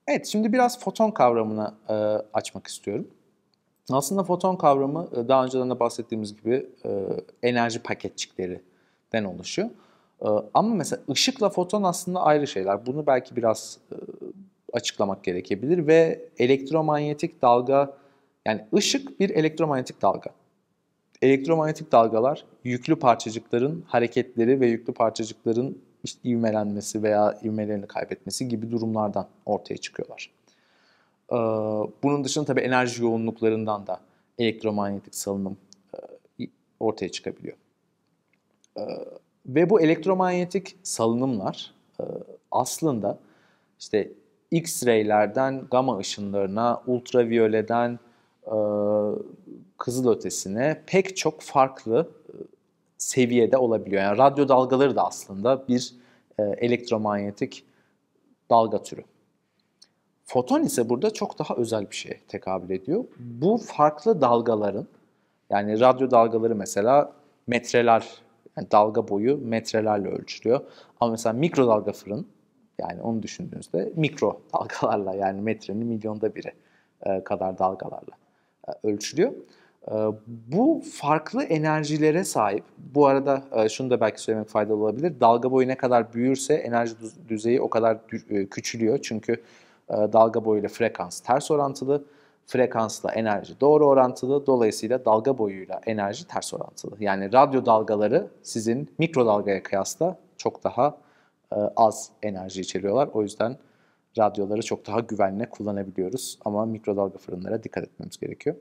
Evet, şimdi biraz foton kavramını açmak istiyorum. Aslında foton kavramı daha önceden de bahsettiğimiz gibi enerji paketçiklerinden oluşuyor. Ama mesela ışıkla foton aslında ayrı şeyler. Bunu belki biraz açıklamak gerekebilir ve elektromanyetik dalga, yani ışık bir elektromanyetik dalga. Elektromanyetik dalgalar yüklü parçacıkların hareketleri ve yüklü parçacıkların işte ivmelenmesi veya ivmelerini kaybetmesi gibi durumlardan ortaya çıkıyorlar. Bunun dışında tabii enerji yoğunluklarından da elektromanyetik salınım ortaya çıkabiliyor. Ve bu elektromanyetik salınımlar aslında işte X-ray'lerden gamma ışınlarına, ultraviyoleden e, kızılötesine pek çok farklı seviyede olabiliyor. Yani radyo dalgaları da aslında bir elektromanyetik dalga türü. Foton ise burada çok daha özel bir şeye tekabül ediyor. Bu farklı dalgaların, yani radyo dalgaları mesela metreler, yani dalga boyu metrelerle ölçülüyor. Ama mesela mikrodalga fırın, yani onu düşündüğünüzde mikro dalgalarla, yani metrenin milyonda biri kadar dalgalarla ölçülüyor. Bu farklı enerjilere sahip. Bu arada şunu da belki söylemek faydalı olabilir. Dalga boyu ne kadar büyürse enerji düzeyi o kadar küçülüyor. Çünkü dalga boyuyla frekans ters orantılı. Frekansla enerji doğru orantılı. Dolayısıyla dalga boyuyla enerji ters orantılı. Yani radyo dalgaları sizin mikrodalgaya kıyasla çok daha az enerji içeriyorlar. O yüzden radyoları çok daha güvenle kullanabiliyoruz. Ama mikrodalga fırınlara dikkat etmemiz gerekiyor.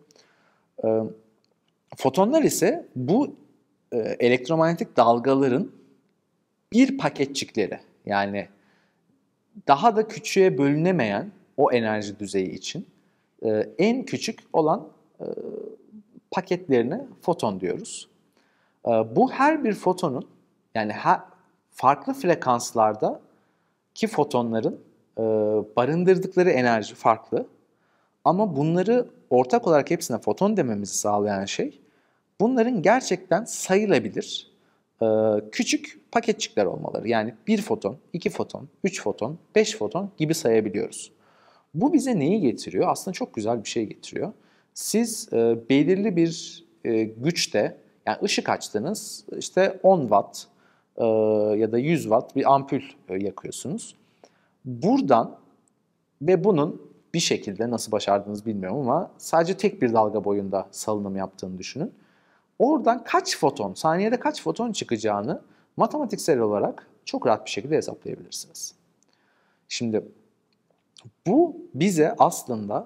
Fotonlar ise bu elektromanyetik dalgaların bir paketçikleri. Yani daha da küçüğe bölünemeyen o enerji düzeyi için en küçük olan paketlerine foton diyoruz. Bu her bir fotonun, yani farklı frekanslarda ki fotonların barındırdıkları enerji farklı. Ama bunları ortak olarak hepsine foton dememizi sağlayan şey, bunların gerçekten sayılabilir küçük paketçikler olmaları. Yani bir foton, iki foton, üç foton, beş foton gibi sayabiliyoruz. Bu bize neyi getiriyor? Aslında çok güzel bir şey getiriyor. Siz belirli bir güçte, yani ışık açtınız, işte 10 watt ya da 100 watt bir ampul yakıyorsunuz. Buradan ve bunun bir şekilde nasıl başardığınızı bilmiyorum ama sadece tek bir dalga boyunda salınım yaptığını düşünün. Oradan kaç foton, saniyede kaç foton çıkacağını matematiksel olarak çok rahat bir şekilde hesaplayabilirsiniz. Şimdi bu bize aslında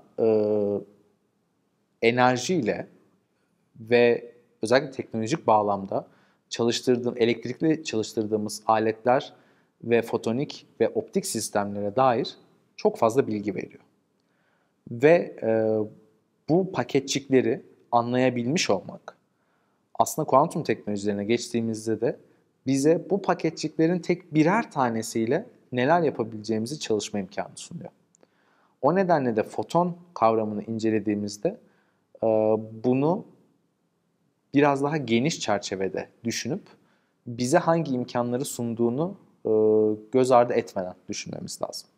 enerjiyle ve özellikle teknolojik bağlamda elektrikli çalıştırdığımız aletler ve fotonik ve optik sistemlere dair çok fazla bilgi veriyor. Ve bu paketçikleri anlayabilmiş olmak, aslında kuantum teknolojilerine geçtiğimizde de bize bu paketçiklerin tek birer tanesiyle neler yapabileceğimizi çalışma imkanı sunuyor. O nedenle de foton kavramını incelediğimizde bunu biraz daha geniş çerçevede düşünüp bize hangi imkanları sunduğunu göz ardı etmeden düşünmemiz lazım.